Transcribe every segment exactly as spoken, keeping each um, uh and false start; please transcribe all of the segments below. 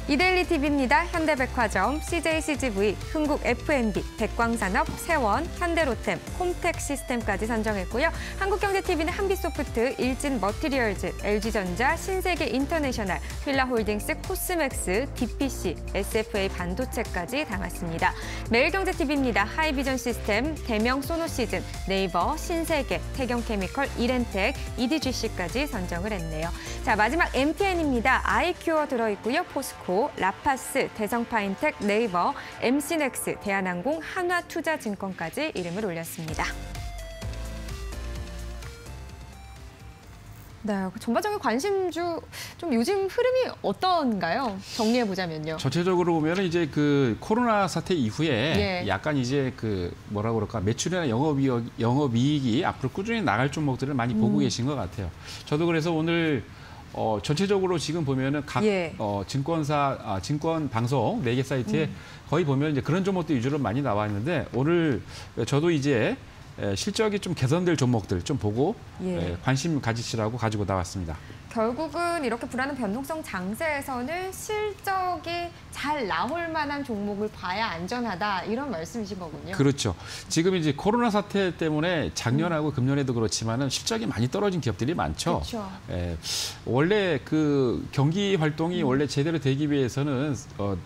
이데일리 티비입니다. 현대백화점, 씨제이씨지브이, 흥국에프엠비, 백광산업, 세원, 현대로템, 콤텍시스템까지 선정했고요. 한국경제티비는 한빛소프트, 일진머티리얼즈, 엘지전자, 신세계인터내셔널, 휠라홀딩스, 코스맥스, 디피씨, 에스에프에이 반도체까지 담았습니다. 매일경제티비입니다. 하이비전시스템, 대명 소노시즌, 네이버, 신세계, 태경케미컬, 이렌텍, 이디지씨까지 선정을 했네요. 자, 마지막 엠티엔입니다. 아이큐어 들어있고요. 포스코, 라파스, 대성파인텍, 네이버, 엠씨넥스, 대한항공, 한화투자증권까지 이름을 올렸습니다. 네, 전반적인 관심주 좀 요즘 흐름이 어떤가요? 정리해 보자면요. 전체적으로 보면 이제 그 코로나 사태 이후에 예. 약간 이제 그 뭐라 그럴까 매출이나 영업이익, 영업이익이 앞으로 꾸준히 나갈 종목들을 많이 음. 보고 계신 것 같아요. 저도 그래서 오늘 어, 전체적으로 지금 보면은 각 예. 어, 증권사, 아, 증권 방송 네 개 사이트에 음. 거의 보면 이제 그런 종목들 위주로 많이 나와 있는데 오늘 저도 이제 실적이 좀 개선될 종목들 좀 보고 예. 관심 가지시라고 가지고 나왔습니다. 결국은 이렇게 불안한 변동성 장세에서는 실적이 잘 나올 만한 종목을 봐야 안전하다 이런 말씀이신 거군요. 그렇죠. 지금 이제 코로나 사태 때문에 작년하고 음. 금년에도 그렇지만은 실적이 많이 떨어진 기업들이 많죠. 그렇죠. 예, 원래 그 경기 활동이 음. 원래 제대로 되기 위해서는 어,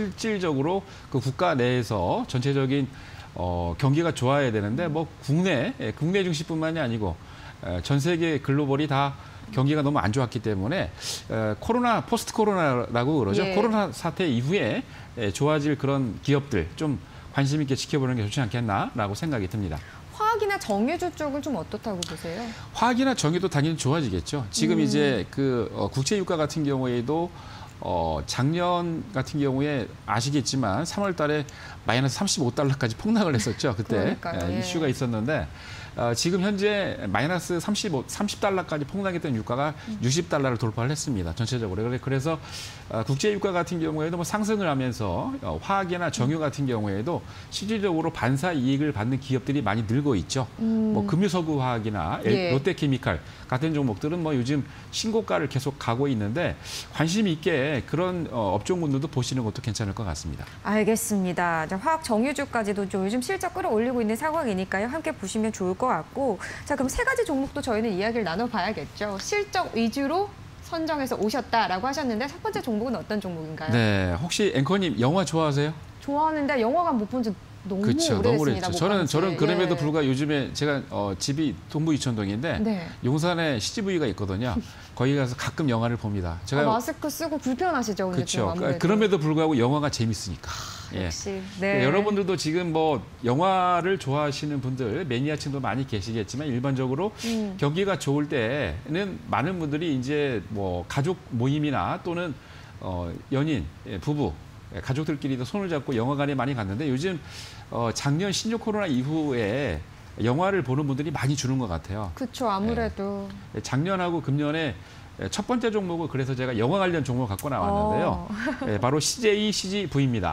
실질적으로 그 국가 내에서 전체적인 어, 경기가 좋아야 되는데 뭐 국내, 예, 국내 중심뿐만이 아니고 에, 전 세계 글로벌이 다 경기가 너무 안 좋았기 때문에 에, 코로나, 포스트 코로나라고 그러죠. 예. 코로나 사태 이후에 에, 좋아질 그런 기업들 좀 관심 있게 지켜보는 게 좋지 않겠나라고 생각이 듭니다. 화학이나 정유주 쪽은 좀 어떻다고 보세요? 화학이나 정유도 당연히 좋아지겠죠. 지금 음. 이제 그 어, 국제 유가 같은 경우에도 어, 작년 같은 경우에 아시겠지만 삼월 달에 마이너스 삼십오 달러까지 폭락을 했었죠. 그때 예, 이슈가 있었는데 어, 지금 현재 마이너스 삼십오, 삼십 달러까지 폭락했던 유가가 음. 육십 달러를 돌파를 했습니다. 전체적으로. 그래서 어, 국제 유가 같은 경우에도 뭐 상승을 하면서 어, 화학이나 정유 같은 경우에도 실질적으로 반사 이익을 받는 기업들이 많이 늘고 있죠. 음. 뭐 금유서구 화학이나 예. 롯데케미칼 같은 종목들은 뭐 요즘 신고가를 계속 가고 있는데 관심 있게 그런 어, 업종군들도 보시는 것도 괜찮을 것 같습니다. 알겠습니다. 화학 정유주까지도 좀 요즘 실적 끌어올리고 있는 상황이니까요. 함께 보시면 좋을 것 같고. 자, 그럼 세 가지 종목도 저희는 이야기를 나눠봐야겠죠. 실적 위주로 선정해서 오셨다라고 하셨는데 첫 번째 종목은 어떤 종목인가요? 네, 혹시 앵커님 영화 좋아하세요? 좋아하는데 영화관 못 본 지 너무 그쵸, 오래됐습니다. 너무 오래됐죠. 저는 저는 그럼에도 예. 불구하고 요즘에 제가 어, 집이 동부 이천동인데 네. 용산에 씨지브이가 있거든요. 거기 가서 가끔 영화를 봅니다. 제가 아, 마스크 쓰고 불편하시죠? 그렇죠. 그럼에도 불구하고 영화가 재밌으니까. 예. 역시. 네. 여러분들도 지금 뭐 영화를 좋아하시는 분들 매니아층도 많이 계시겠지만 일반적으로 음. 경기가 좋을 때는 많은 분들이 이제 뭐 가족 모임이나 또는 어, 연인, 부부 가족들끼리도 손을 잡고 영화관에 많이 갔는데 요즘 어, 작년 신종 코로나 이후에 영화를 보는 분들이 많이 주는 것 같아요. 그렇죠. 아무래도. 네. 작년하고 금년에 첫 번째 종목을 그래서 제가 영화 관련 종목을 갖고 나왔는데요. 어. 네, 바로 씨제이 씨지브이입니다.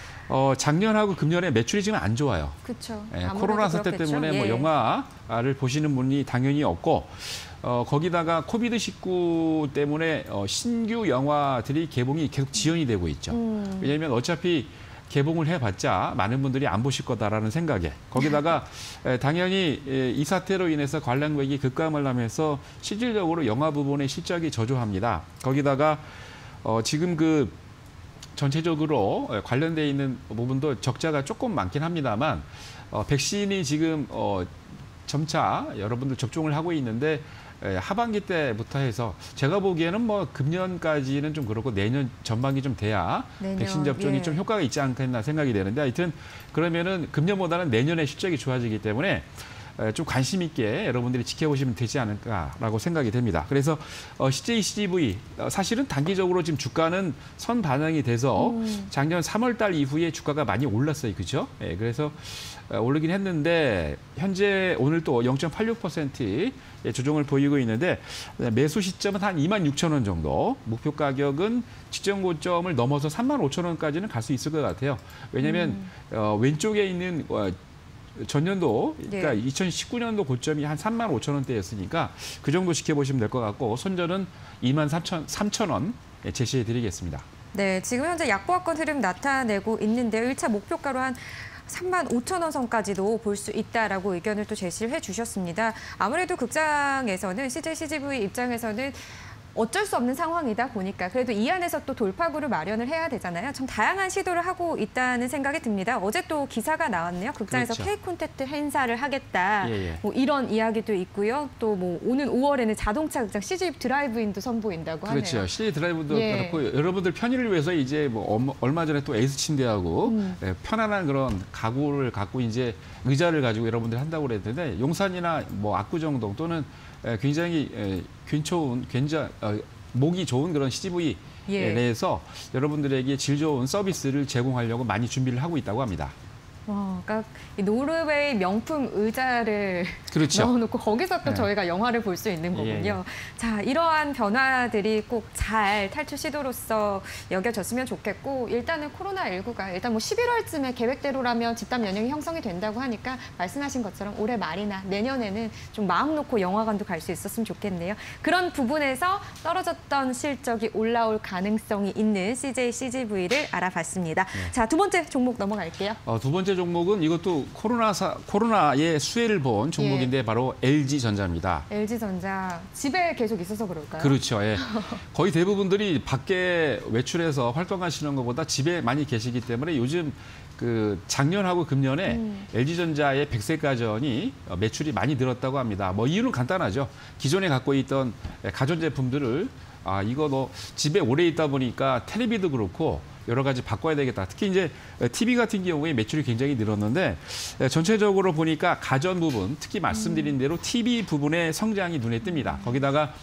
어, 작년하고 금년에 매출이 지금 안 좋아요. 그렇죠. 네, 코로나 사태 그렇겠죠? 때문에 예. 뭐 영화를 보시는 분이 당연히 없고 어, 거기다가 코비드 십구 때문에 어, 신규 영화들이 개봉이 계속 지연이 되고 있죠. 음. 왜냐하면 어차피 개봉을 해봤자 많은 분들이 안 보실 거다라는 생각에 거기다가 에, 당연히 에, 이 사태로 인해서 관람객이 급감을 하면서 실질적으로 영화 부분의 실적이 저조합니다. 거기다가 어, 지금 그 전체적으로 관련돼 있는 부분도 적자가 조금 많긴 합니다만 어, 백신이 지금 어, 점차 여러분들 접종을 하고 있는데 에, 하반기 때부터 해서 제가 보기에는 뭐 금년까지는 좀 그렇고 내년 전반기 좀 돼야 내년, 백신 접종이 예. 좀 효과가 있지 않겠나 생각이 되는데 하여튼 그러면은 금년보다는 내년에 실적이 좋아지기 때문에 좀 관심 있게 여러분들이 지켜보시면 되지 않을까라고 생각이 됩니다. 그래서 씨제이 씨지브이 사실은 단기적으로 지금 주가는 선 반영이 돼서 음. 작년 삼월 달 이후에 주가가 많이 올랐어요, 그렇죠? 네, 그래서 오르긴 했는데 현재 오늘 또 영 점 팔육 퍼센트 조정을 보이고 있는데 매수 시점은 한 이만 육천 원 정도, 목표 가격은 직전 고점을 넘어서 삼만 오천 원까지는 갈 수 있을 것 같아요. 왜냐하면 음. 어, 왼쪽에 있는 어, 전년도, 그러니까 네. 이천십구 년도 고점이 한 삼만 오천 원대였으니까 그 정도 지켜보시면 될 것 같고 손절은 이만 삼천 원 제시해드리겠습니다. 네, 지금 현재 약보합권 흐름 나타내고 있는데요. 일 차 목표가로 한 삼만 오천 원 선까지도 볼 수 있다라고 의견을 또 제시를 해주셨습니다. 아무래도 극장에서는 씨제이, 씨지브이 입장에서는 어쩔 수 없는 상황이다 보니까 그래도 이 안에서 또 돌파구를 마련을 해야 되잖아요. 참 다양한 시도를 하고 있다는 생각이 듭니다. 어제 또 기사가 나왔네요. 극장에서 그렇죠. K콘택트 행사를 하겠다. 예, 예. 뭐 이런 이야기도 있고요. 또 뭐 오는 오월에는 자동차 극장 씨지브이 드라이브인도 선보인다고 하네요. 그렇죠. 씨제이 드라이브도 예. 그렇고 여러분들 편의를 위해서 이제 뭐 얼마 전에 또 에이스 침대하고 음. 편안한 그런 가구를 갖고 이제 의자를 가지고 여러분들 한다고 그랬는데 용산이나 뭐 압구정동 또는 굉장히 괜찮은, 굉장히 목이 좋은 그런 씨지브이 예. 내에서 여러분들에게 질 좋은 서비스를 제공하려고 많이 준비를 하고 있다고 합니다. 와, 그러니까 이 노르웨이 명품 의자를 그렇죠. 넣어놓고 거기서 또 네. 저희가 영화를 볼 수 있는 거군요. 예, 예. 자, 이러한 변화들이 꼭 잘 탈출 시도로서 여겨졌으면 좋겠고 일단은 코로나십구가 일단 뭐 십일월쯤에 계획대로라면 집단 면역이 형성이 된다고 하니까 말씀하신 것처럼 올해 말이나 내년에는 좀 마음 놓고 영화관도 갈 수 있었으면 좋겠네요. 그런 부분에서 떨어졌던 실적이 올라올 가능성이 있는 씨제이, 씨지브이를 알아봤습니다. 네. 자, 두 번째 종목 넘어갈게요. 어, 두 번째 종목은 이것도 코로나사, 코로나의 수혜를 본 종목인데 예. 바로 엘지전자입니다. 엘지전자 집에 계속 있어서 그럴까요? 그렇죠. 예. 거의 대부분들이 밖에 외출해서 활동하시는 것보다 집에 많이 계시기 때문에 요즘 그 작년하고 금년에 음. 엘지전자의 백색가전이 매출이 많이 늘었다고 합니다. 뭐 이유는 간단하죠. 기존에 갖고 있던 가전제품들을 아 이거 너 집에 오래 있다 보니까 텔레비도 그렇고 여러 가지 바꿔야 되겠다. 특히 이제 티비 같은 경우에 매출이 굉장히 늘었는데 전체적으로 보니까 가전 부분, 특히 말씀드린 대로 티비 부분의 성장이 눈에 띕니다. 거기다가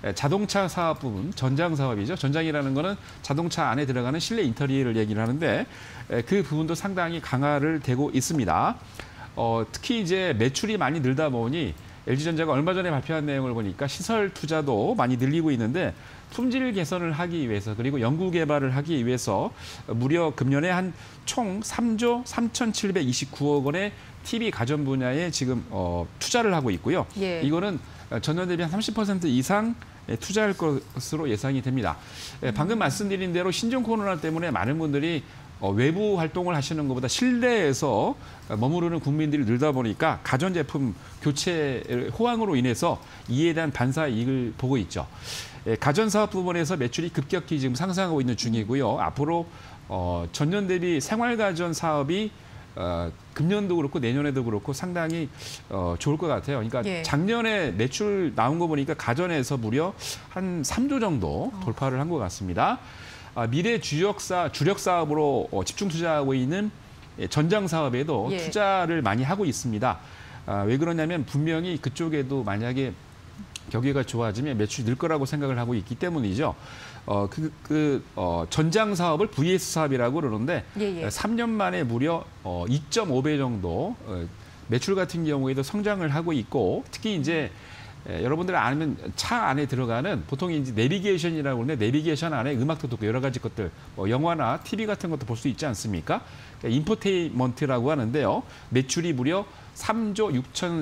자동차 사업 부분, 전장 사업이죠. 전장이라는 거는 자동차 안에 들어가는 실내 인테리어를 얘기를 하는데 그 부분도 상당히 강화를 되고 있습니다. 어, 특히 이제 매출이 많이 늘다 보니 엘지전자가 얼마 전에 발표한 내용을 보니까 시설 투자도 많이 늘리고 있는데 품질 개선을 하기 위해서 그리고 연구 개발을 하기 위해서 무려 금년에 한 총 삼조 삼천칠백이십구억 원의 티비 가전 분야에 지금 어, 투자를 하고 있고요. 예. 이거는 전년 대비 한 삼십 퍼센트 이상 투자할 것으로 예상이 됩니다. 방금 말씀드린 대로 신종 코로나 때문에 많은 분들이 어, 외부 활동을 하시는 것보다 실내에서 머무르는 국민들이 늘다 보니까 가전제품 교체 호황으로 인해서 이에 대한 반사 이익을 보고 있죠. 예, 가전사업 부분에서 매출이 급격히 지금 상승하고 있는 중이고요. 앞으로 어, 전년 대비 생활가전 사업이 어, 금년도 그렇고 내년에도 그렇고 상당히 어, 좋을 것 같아요. 그러니까 예. 작년에 매출 나온 거 보니까 가전에서 무려 한 삼조 정도 돌파를 한 것 같습니다. 아, 미래 주력사, 주력 사업으로 어, 집중 투자하고 있는 전장 사업에도 예. 투자를 많이 하고 있습니다. 아, 왜 그러냐면 분명히 그쪽에도 만약에 경기가 좋아지면 매출이 늘 거라고 생각을 하고 있기 때문이죠. 어, 그, 그, 어, 전장 사업을 브이에스 사업이라고 그러는데 예, 예. 삼 년 만에 무려 어, 이 점 오 배 정도 어, 매출 같은 경우에도 성장을 하고 있고 특히 이제 예, 여러분들 아니면 차 안에 들어가는 보통 이제 내비게이션이라고 하는데 내비게이션 안에 음악도 듣고 여러 가지 것들 뭐 영화나 티비 같은 것도 볼 수 있지 않습니까? 그러니까 인포테인먼트라고 하는데요. 매출이 무려 삼조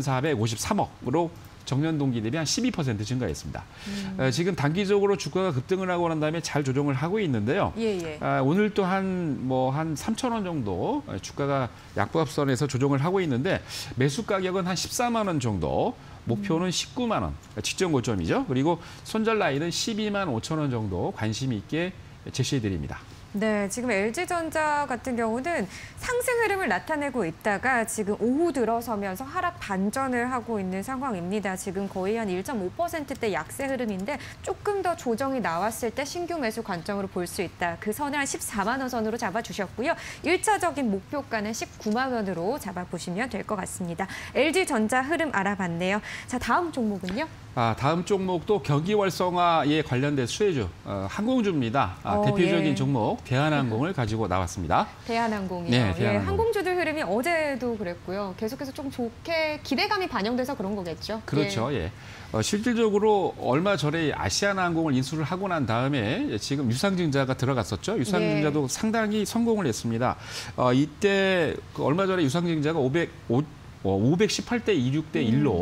육천사백오십삼억으로 정년 동기 대비 한 십이 퍼센트 증가했습니다. 음. 에, 지금 단기적으로 주가가 급등을 하고 난 다음에 잘 조정을 하고 있는데요. 예, 예. 아, 오늘 또 한 뭐 한 삼천 원 정도 주가가 약보합선에서 조정을 하고 있는데 매수 가격은 한 십사만 원 정도, 목표는 음. 십구만 원, 직전 고점이죠. 그리고 손절 라인은 십이만 오천 원 정도 관심 있게 제시해 드립니다. 네, 지금 엘지전자 같은 경우는 상승 흐름을 나타내고 있다가 지금 오후 들어서면서 하락 반전을 하고 있는 상황입니다. 지금 거의 한 일 점 오 퍼센트대 약세 흐름인데 조금 더 조정이 나왔을 때 신규 매수 관점으로 볼 수 있다. 그 선을 한 십사만 원 선으로 잡아주셨고요. 일차적인 목표가는 십구만 원으로 잡아보시면 될 것 같습니다. 엘지전자 흐름 알아봤네요. 자, 다음 종목은요? 아, 다음 종목도 경기 활성화에 관련된 수혜주, 어, 항공주입니다. 아, 어, 대표적인 예. 종목 대한항공을 가지고 나왔습니다. 대한항공이요. 네, 대한항공. 예, 항공주들 흐름이 어제도 그랬고요. 계속해서 좀 좋게 기대감이 반영돼서 그런 거겠죠. 그렇죠. 예. 어, 실질적으로 얼마 전에 아시아나항공을 인수를 하고 난 다음에 지금 유상증자가 들어갔었죠. 유상증자도 예. 상당히 성공을 했습니다. 어, 이때 그 얼마 전에 유상증자가 오백, 오, 어, 오백십팔 대 이십육 대 일로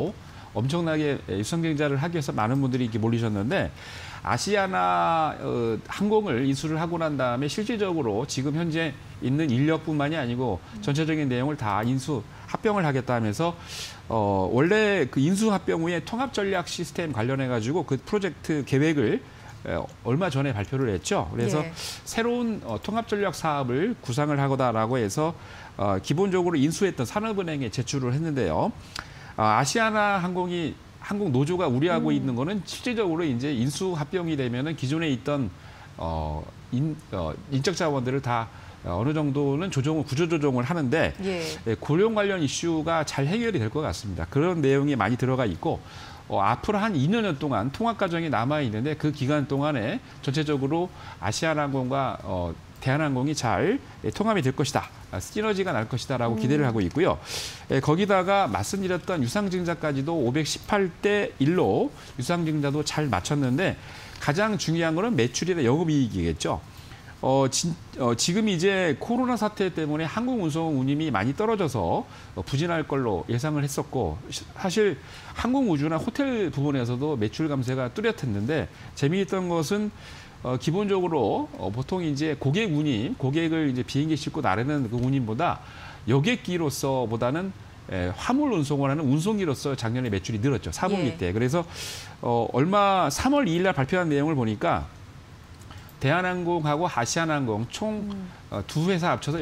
엄청나게 유상증자를 하기 위해서 많은 분들이 이렇게 몰리셨는데 아시아나 어, 항공을 인수를 하고 난 다음에 실질적으로 지금 현재 있는 인력뿐만이 아니고 전체적인 내용을 다 인수 합병을 하겠다 하면서 어, 원래 그 인수 합병 후에 통합 전략 시스템 관련해 가지고 그 프로젝트 계획을 에, 얼마 전에 발표를 했죠. 그래서 예. 새로운 어, 통합 전략 사업을 구상을 하거다라고 해서 어, 기본적으로 인수했던 산업은행에 제출을 했는데요. 어, 아시아나 항공이 항공 노조가 우려하고 음. 있는 거는 실질적으로 이제 인수 합병이 되면은 기존에 있던 어, 인, 어, 인적 자원들을 다 어느 정도는 조정을 구조 조정을 하는데 예. 고용 관련 이슈가 잘 해결이 될 것 같습니다. 그런 내용이 많이 들어가 있고 어, 앞으로 한 이 년 동안 통합 과정이 남아 있는데 그 기간 동안에 전체적으로 아시아나항공과 어, 대한항공이 잘 통합이 될 것이다. 시너지가 날 것이다라고 음. 기대를 하고 있고요. 예, 거기다가 말씀드렸던 유상증자까지도 오백십팔 대 일로 유상증자도 잘 맞췄는데 가장 중요한 거는 매출이나 영업이익이겠죠. 어, 진, 어, 지금 이제 코로나 사태 때문에 항공운송 운임이 많이 떨어져서 어, 부진할 걸로 예상을 했었고 사실 항공우주나 호텔 부분에서도 매출 감소가 뚜렷했는데 재미있던 것은 어, 기본적으로 어, 보통 이제 고객 운임, 고객을 이제 비행기 싣고 나르는 그 운임보다 여객기로서보다는 에, 화물 운송을 하는 운송기로서 작년에 매출이 늘었죠. 사 분기 예. 때. 그래서 어, 얼마 삼월 이일 날 발표한 내용을 보니까 대한항공하고 아시아나항공 총 두 음. 회사 합쳐서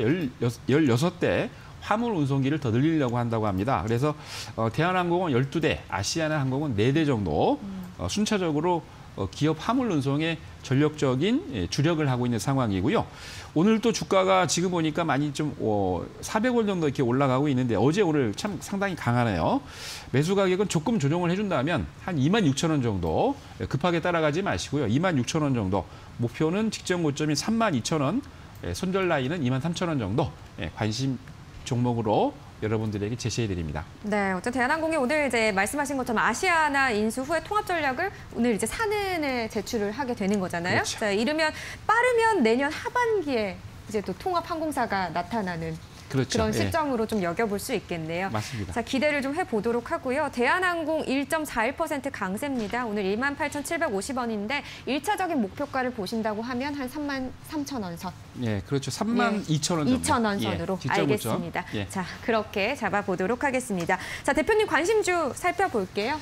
열여섯 대 화물 운송기를 더 늘리려고 한다고 합니다. 그래서 어, 대한항공은 열두 대, 아시아나항공은 네 대 정도 음. 어, 순차적으로 어, 기업 화물 운송에 전력적인 예, 주력을 하고 있는 상황이고요. 오늘 또 주가가 지금 보니까 많이 좀 어, 사백 원 정도 이렇게 올라가고 있는데 어제 오늘 참 상당히 강하네요. 매수 가격은 조금 조정을 해준다면 한 이만 육천 원 정도 급하게 따라가지 마시고요. 이만 육천 원 정도 목표는 직전 고점이 삼만 이천 원, 예, 손절 라인은 이만 삼천 원 정도 예, 관심 종목으로 여러분들에게 제시해드립니다. 네, 어쨌든 대한항공이 오늘 이제 말씀하신 것처럼 아시아나 인수 후에 통합 전략을 오늘 이제 사는에 제출을 하게 되는 거잖아요. 그렇죠. 자, 이르면 빠르면 내년 하반기에 이제 또 통합 항공사가 나타나는 그렇죠. 그런 시점으로 예. 좀 여겨볼 수 있겠네요. 맞습니다. 자, 기대를 좀 해보도록 하고요. 대한항공 일 점 사일 퍼센트 강세입니다. 오늘 일만 팔천칠백오십 원인데 일차적인 목표가를 보신다고 하면 한 삼만 삼천 원 선. 예, 그렇죠. 삼만 이천 원 정도. 이천 원 선으로. 예, 알겠습니다. 예. 자, 그렇게 잡아보도록 하겠습니다. 자, 대표님 관심주 살펴볼게요.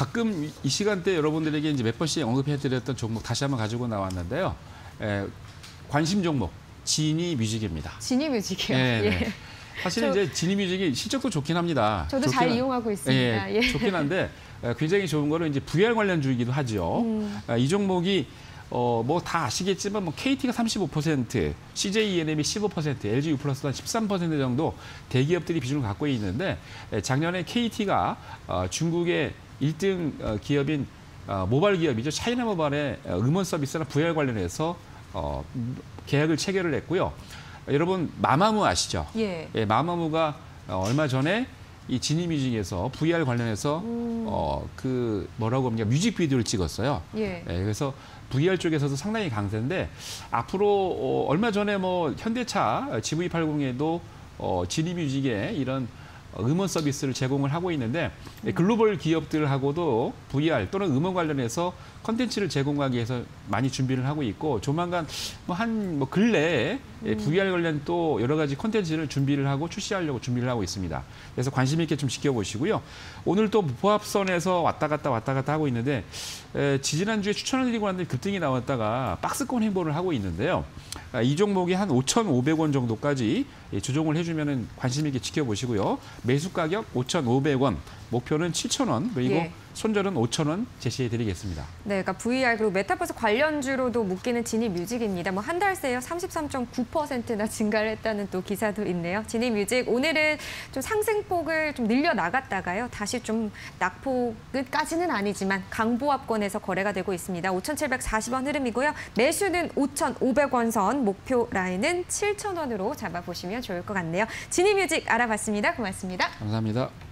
가끔 이 시간대 여러분들에게 이제 몇 번씩 언급해드렸던 종목 다시 한번 가지고 나왔는데요. 예, 관심 종목. 지니뮤직입니다. 지니뮤직이요? 네, 네. 예. 사실 저, 이제 지니뮤직이 실적도 좋긴 합니다. 저도 잘 이용하고 있습니다. 예, 예. 좋긴 한데 굉장히 좋은 거는 이제 브이알 관련주이기도 하죠. 음. 이 종목이 어, 뭐 다 아시겠지만 뭐 케이티가 삼십오 퍼센트, 씨제이이엔엠이 십오 퍼센트, 엘지유플러스가 십삼 퍼센트 정도 대기업들이 비중을 갖고 있는데 작년에 케이티가 어, 중국의 일 등 기업인 어, 모바일 기업이죠. 차이나모바일의 음원 서비스나 브이알 관련해서 어, 계약을 체결을 했고요. 여러분 마마무 아시죠? 예. 예, 마마무가 얼마 전에 이 지니뮤직에서 브이알 관련해서 음. 어, 그 뭐라고 합니까? 뮤직비디오를 찍었어요. 예. 예, 그래서 브이알 쪽에서도 상당히 강세인데 앞으로 어, 얼마 전에 뭐 현대차 지브이팔십에도 어, 지니뮤직에 이런 음원 서비스를 제공을 하고 있는데 음. 글로벌 기업들하고도 브이알 또는 음원 관련해서 컨텐츠를 제공하기 위해서 많이 준비를 하고 있고 조만간 뭐 한 뭐 근래에 음. 브이알 관련 또 여러 가지 컨텐츠를 준비를 하고 출시하려고 준비를 하고 있습니다. 그래서 관심 있게 좀 지켜보시고요. 오늘 또 보합선에서 왔다 갔다 왔다 갔다 하고 있는데 에, 지지난주에 추천해드리고 났는데 급등이 나왔다가 박스권 행보를 하고 있는데요. 아, 이 종목이 한 오천오백 원 정도까지 조정을 해주면 관심 있게 지켜보시고요. 매수 가격 오천오백 원, 목표는 칠천 원, 그리고 예. 손절은 오천 원 제시해드리겠습니다. 네, 그러니까 브이알 그리고 메타버스 관련주로도 묶이는 지니뮤직입니다. 뭐 한 달 새요 삼십삼 점 구 퍼센트나 증가를 했다는 또 기사도 있네요. 지니뮤직 오늘은 좀 상승폭을 좀 늘려 나갔다가요. 다시 좀 낙폭까지는 아니지만 강보합권에서 거래가 되고 있습니다. 오천칠백사십 원 흐름이고요. 매수는 오천오백 원 선, 목표 라인은 칠천 원으로 잡아보시면 좋을 것 같네요. 지니뮤직 알아봤습니다. 고맙습니다. 감사합니다.